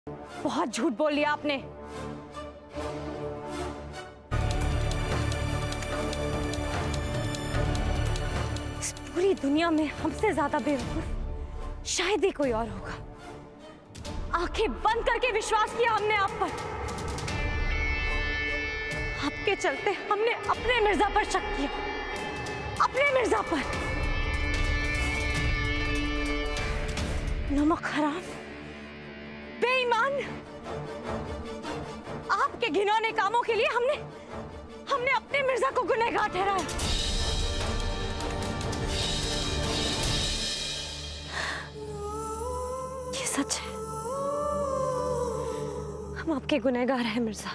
बहुत झूठ बोल लिया आपने। इस पूरी दुनिया में हमसे ज्यादा बेवकूफ शायद ही कोई और होगा। आंखें बंद करके विश्वास किया हमने आप पर। आपके चलते हमने अपने मिर्जा पर शक किया, अपने मिर्जा पर। नमक हराम, बेईमान, आपके घिनौने कामों के लिए हमने अपने मिर्जा को गुनहगार ठहराया। ये सच है, हम आपके गुनहगार हैं मिर्जा।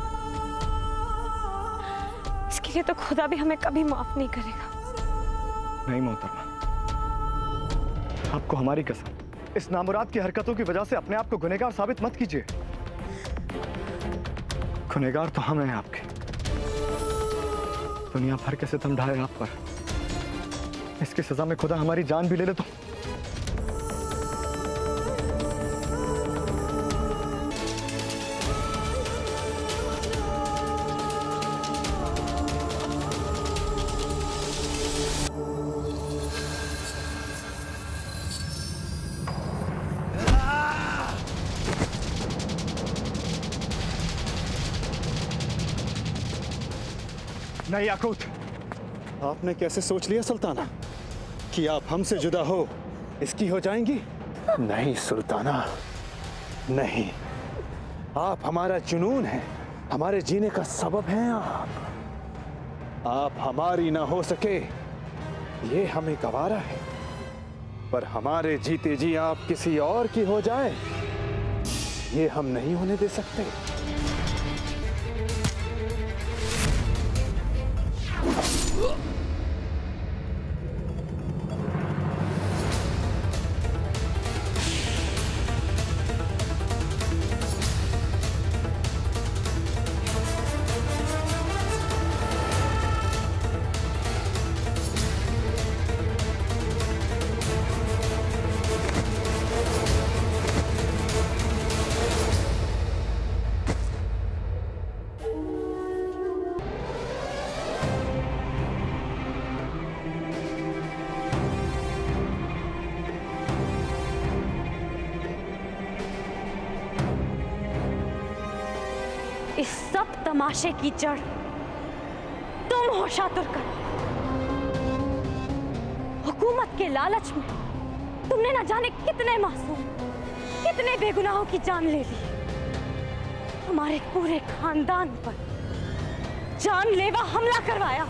इसके लिए तो खुदा भी हमें कभी माफ नहीं करेगा। नहीं मोहतरमा, आपको हमारी कसम, इस नामुराद की हरकतों की वजह से अपने आप को गुनहगार साबित मत कीजिए। गुनहगार तो हम हैं आपके। दुनिया भर के सितम ढाए आप पर, इसकी सजा में खुदा हमारी जान भी ले ले तो। नहीं याकूत, आपने कैसे सोच लिया सुल्ताना कि आप हमसे जुदा हो इसकी हो जाएंगी? नहीं सुल्ताना, नहीं। आप हमारा जुनून हैं, हमारे जीने का सबब हैं। आप हमारी ना हो सके ये हमें गवारा है, पर हमारे जीते जी आप किसी और की हो जाए ये हम नहीं होने दे सकते। इस सब तमाशे की जड़ तुम हो शातुरकर। हुकूमत के लालच में तुमने न जाने कितने मासूम, कितने बेगुनाहों की जान ले ली। हमारे पूरे खानदान पर जानलेवा हमला करवाया।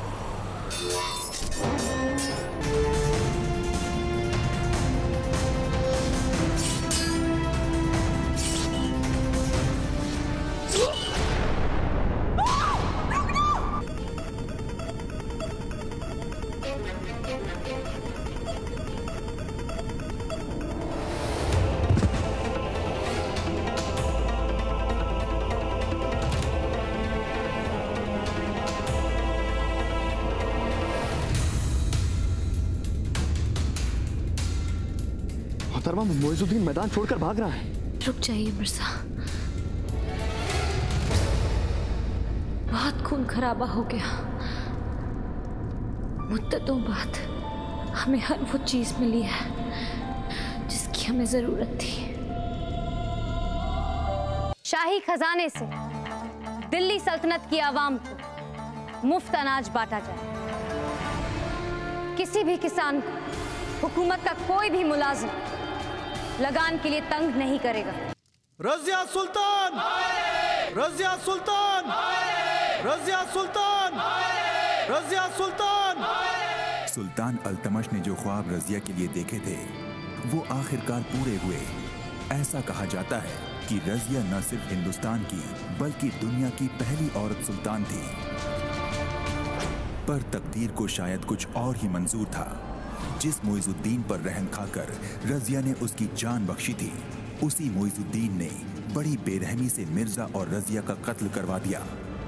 मोहतरमा, मोइजुद्दीन मैदान छोड़कर भाग रहा है। रुक जाइए मिर्जा, बहुत खून खराबा हो गया। मुद्दतों बाद हमें हर वो चीज मिली है जिसकी हमें जरूरत थी। शाही खजाने से दिल्ली सल्तनत की आवाम को मुफ्त अनाज बांटा जाए। किसी भी किसान को हुकूमत का कोई भी मुलाजिम लगान के लिए तंग नहीं करेगा। रज़िया सुल्तान, रज़िया सुल्तान, रज़िया सुल्तान, रज़िया सुल्तान। सुल्तान अल्तमश ने जो ख्वाब रज़िया के लिए देखे थे वो आखिरकार पूरे हुए। ऐसा कहा जाता है कि रज़िया न सिर्फ हिंदुस्तान की बल्कि दुनिया की पहली औरत सुल्तान थी। पर तकदीर को शायद कुछ और ही मंजूर था। जिस मोइजुद्दीन पर रहम खाकर रज़िया ने उसकी जान बख्शी थी, उसी मोइजुद्दीन ने बड़ी बेरहमी से मिर्जा और रज़िया का कत्ल करवा दिया।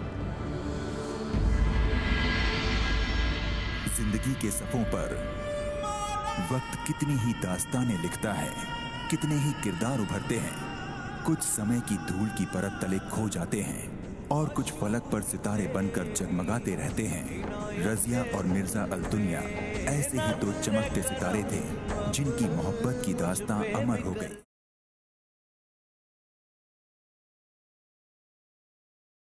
जिंदगी के सफ़ों पर वक्त कितनी ही दास्तानें लिखता है, कितने ही किरदार उभरते हैं, कुछ समय की धूल की परत तले खो जाते हैं और कुछ फलक पर सितारे बनकर जगमगाते रहते हैं। रजिया और मिर्जा अल-दुनिया ऐसे ही दो चमकते सितारे थे जिनकी मोहब्बत की दास्तां अमर हो गई।